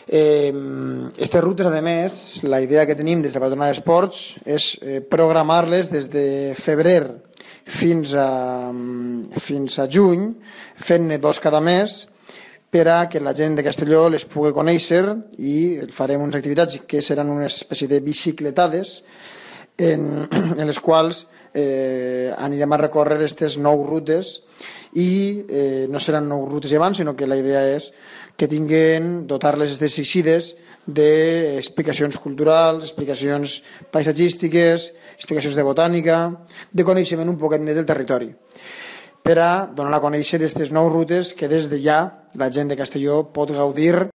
Aquestes rutes, a més, la idea que tenim des de la Patronal d'Esports és programar-les des de febrer fins a juny, fent-ne 2 cada mes, per a que la gent de Castelló les pugui conèixer, i farem unes activitats que seran una espècie de bicicletades en les quals anirem a recórrer aquestes 9 rutes, i no seran 9 rutes i abans, sinó que la idea és que tinguin, dotar-les aquestes eixides d'explicacions culturals, explicacions paisatgístiques, explicacions de botànica, de coneixement un poquet més del territori, per a donar a conèixer aquestes 9 rutes que des de ja la gent de Castelló pot gaudir